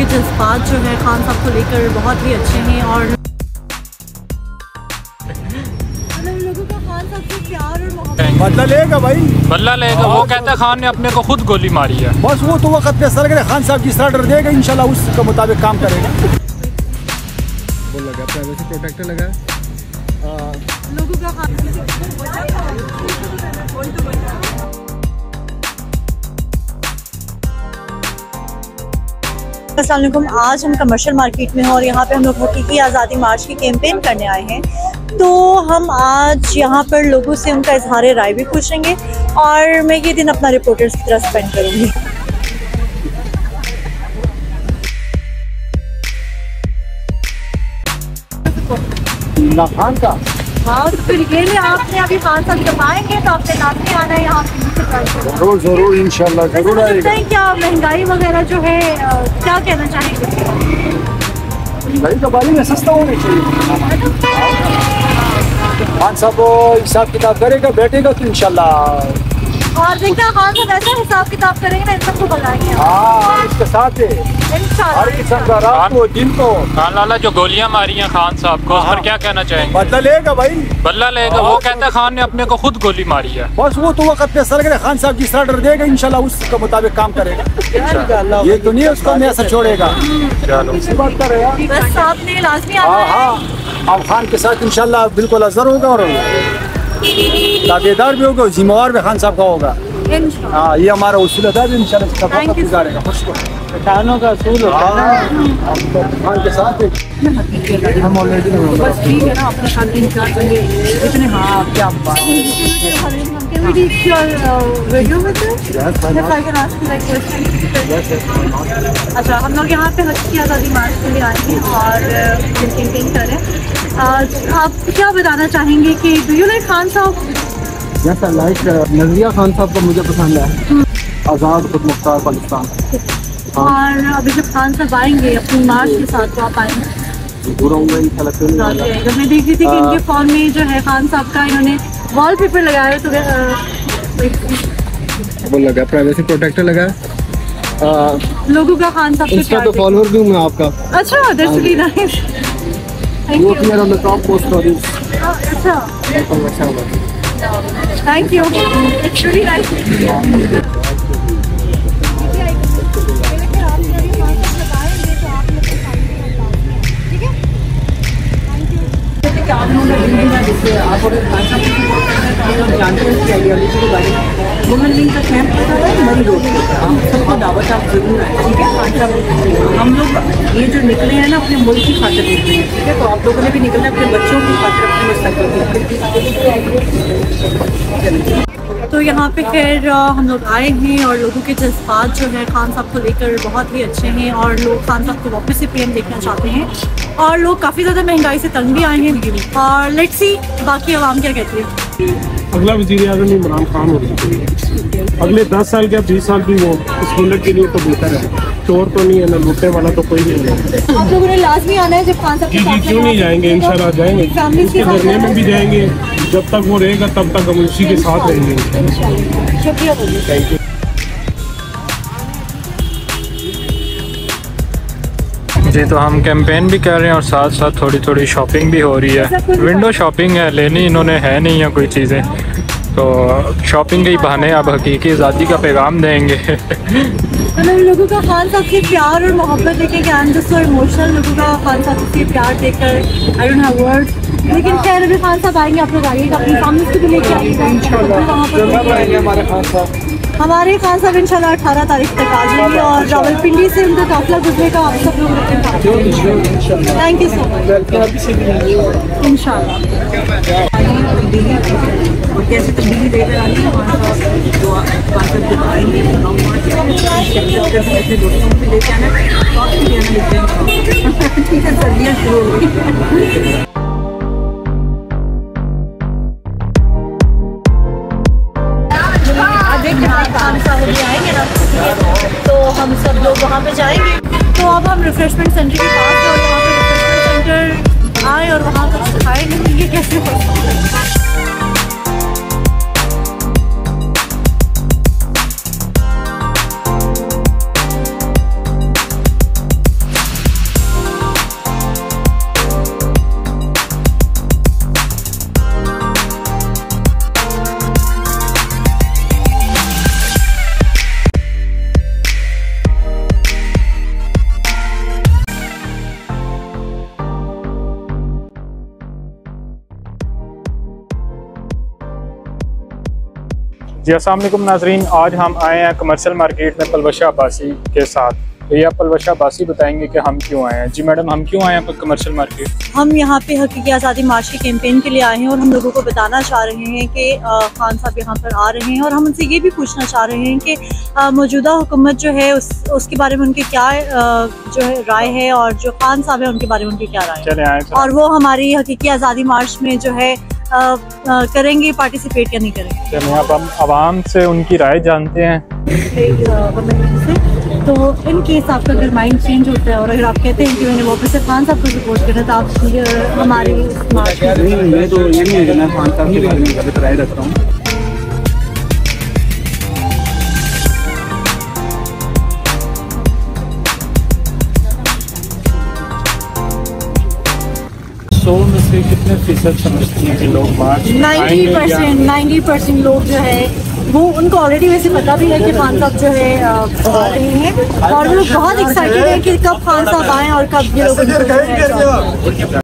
के जज्बात जो है खान साहब को लेकर बहुत ही अच्छे हैं और लोगों का खान साहब से प्यार और मोहब्बत बदला लेगा भाई, बदला लेगा। वो कहता है खान ने अपने को खुद गोली मारी है। बस वो तो वक्त पे सर करे, खान साहब जिस ऑर्डर देगा इंशाल्लाह उसके मुताबिक काम करेगा। वो लगा प्राइवेसी प्रोटेक्टर लगा लोगों का खान अस्सलाम वालेकुम। आज हम कमर्शियल मार्केट में हैं और यहाँ पे हम लोग हकीकी आज़ादी मार्च की कैंपेन करने आए हैं। तो हम आज यहाँ पर लोगों से उनका इजहार राय भी पूछेंगे और मैं ये दिन अपना रिपोर्टर्स की तरह स्पेंड करूँगी। खान का हाँ, तो फिर ये लिए आपने अभी खान साहब जब आएंगे तो आपने लाजमी आना है यहाँ पे। जरूर जरूर इंशाल्लाह जरूर आएगा। क्या महंगाई वगैरह जो है क्या कहना चाहेंगे? महंगाई के बारे में सस्ता होना चाहिए। खान साहब हिसाब किताब करेगा, बैठेगा तो इंशाल्लाह। और देखना खान साहब ऐसा हिसाब किताब करेंगे ना, इन सबको बुलाएंगे। हाँ, इसके साथ है हर किस्म का रात को दिन को। खान लाला जो गोलियां मारी हैं खान साहब को, उस पर क्या कहना चाहेंगे? बदला लेगा भाई, बदला लेगा। वो कहता है खान ने अपने को खुद गोली मारी है। बस वो तो वक्त पे सर करे, खान साहब जिस ऑर्डर देगा इंशाल्लाह उसके मुताबिक काम करेगा। ये तो नहीं उसको मैं ऐसा छोड़ेगा। चलो इसी बात कर रहे हैं। बस आपने लाजमी आना हाँ है। हाँ, अब खान के साथ इंशाल्लाह बिल्कुल असर होगा और ताबेदार भी होगा, जिम्मेवार भी खान साहब का होगा। हाँ, ये हमारा उसूल है इंशाल्लाह गुजारेगा। किसानों का असूल होता है खान के साथ हम ऑलरेडी बस ठीक है ना, अपने साथ इतने। हाँ, क्या बात अच्छा, हम लोग यहाँ पे हकीकी आज़ादी मार्च के लिए आए हैं और कैंपेन कर रहे हैं। आप क्या बताना चाहेंगे कि डू यू लाइक खान साहब? यस, आई लाइक नजरिया खान साहब का मुझे पसंद है, आज़ाद खुद मुख्तार पाकिस्तान। और अभी जब खान साहब आएंगे अपनी मार्च के साथ तो आप आएंगे? पूरा इंशाल्लाह। मैं देख रही थी कि इनके फोन में जो है खान साहब का इन्होंने वॉलपेपर लगाया तो वो लगा प्राइवेसी प्रोटेक्टर लगा। लोगों का खान साहब इंस्टा पे फॉलोअर भी हूँ मैं आपका। अच्छा, that's really nice. Thank you. मेरा टॉप पोस्ट स्टोरीज। अच्छा, thank you. It's really nice. Women wing का कैंप लगा हुआ है मरी रोड पे, हम सबको दावत आप जरूर आए, ठीक है। हम लोग ये जो निकले हैं ना अपने मुल्क की खातिर निकले हैं, ठीक है। तो आप लोगों ने भी निकलना अपने बच्चों की खातिर, अपने मुस्तकबिल। तो यहाँ पे खैर हम लोग आए हैं और लोगों के जज्बात जो है खान साहब को लेकर बहुत ही अच्छे हैं और लोग खान साहब को वापस से पीएम देखना चाहते हैं और लोग काफ़ी ज़्यादा महंगाई से तंग भी आए हैं। और लेट्स सी बाकी आवाम क्या कहती है। अगला वज़ीर-ए-आज़म इमरान खान हो रही, अगले 10 साल या 20 साल भी वो इस मुल्क के लिए तो बेहतर है। चोर तो नहीं है ना, लूटने वाला तो कोई नहीं है। आप लोगों ने लाजमी आना है जब खान साहब क्यों नहीं जाएंगे, इंशाल्लाह जाएंगे। उसके धरने में भी जाएंगे, जब तक वो रहेगा तब तक हम उसी के साथ रहेंगे। शुक्रिया। Thank you. जी, तो हम कैंपेन भी कर रहे हैं और साथ साथ थोड़ी थोड़ी शॉपिंग भी हो रही है। विंडो शॉपिंग है, लेनी इन्होंने है नहीं है कोई चीज़ें, तो शॉपिंग के ही बहाने अब हकीकी आज़ादी का पैगाम देंगे। लोगों का खान साहब से प्यार और मोहब्बत देखें, I am just so emotional. लोगों का खान साहब से प्यार देखकर आई डोंट हैव वर्ड्स। लेकिन खैर अभी खान साहब आएंगे, आप लोग आइएगा, अपनी फैमिली को भी लेके आइएगा। हमारे खान साहब इंशाल्लाह 18 तारीख तक आ जाएंगे और रावलपिंडी से उनका काफिला गुजरेगा। आप सब लोग थैंक यू सो मच। इंशाल्लाह कैसे तब्दीली लेकर आनी है ऐसे दोस्तों को भी लेके आना, ठीक है। सर्दियाँ शुरू हो गई। खान साहब भी आएंगे ना, तो हम सब लोग वहाँ पे जाएंगे। तो अब हम रिफ्रेशमेंट सेंटर के पास हैं और वहाँ पे रिफ्रेशमेंट सेंटर आए और वहाँ कुछ खाए नहीं, ये कैसे हो सकता है। जी अस्सलाम वालेकुम नाजरीन, आज हम आए हैं कमर्शियल मार्केट में पलवशा अब्बासी के साथ। तो ये आप पलवशा अब्बासी बताएंगे कि हम क्यों आए हैं। जी मैडम, हम क्यों आए हैं कमर्शियल मार्केट? हम यहाँ पे हकीकी आज़ादी मार्च के कैंपेन के लिए आए हैं और हम लोगों को बताना चाह रहे हैं कि खान साहब यहाँ पर आ रहे हैं और हम उनसे ये भी पूछना चाह रहे हैं कि मौजूदा हुकूमत जो है उसके बारे में उनकी क्या जो है राय है और जो खान साहब है उनके बारे में उनकी क्या राय है। चले आए और वो हमारी हकीकी आज़ादी मार्च में जो है करेंगे पार्टिसिपेट या नहीं करेंगे। चलिए अब हम आवाम से उनकी राय जानते हैं। तो इन केस आपका अगर माइंड चेंज होता है और अगर आप कहते हैं कि मैंने वापस से खान साहब को सपोर्ट करना तो आप हमारे मार्च में मैं तो ये नहीं है, मैं खान साहब के बारे में गलत राय रखता हूँ। सौ में से कितने फीसद समझती हैं कि लोग मार्च 90% लोग जो है वो उनको ऑलरेडी वैसे पता भी है कि खान साहब जो है आ रहे हैं और वो लोग बहुत एक्साइटेड है कि कब खान साहब आएँ और कब ये लोग